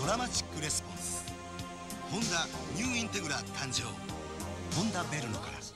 ドラマチックレスポンス。ホンダニューインテグラ誕生。ホンダベルノから。